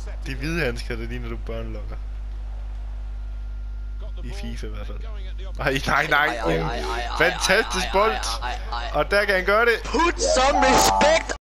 De hvide handsker, det ligner du børnelokker. I FIFA i hvert fald. Nej. En fantastisk bold. Og der kan han gøre det. Put some respect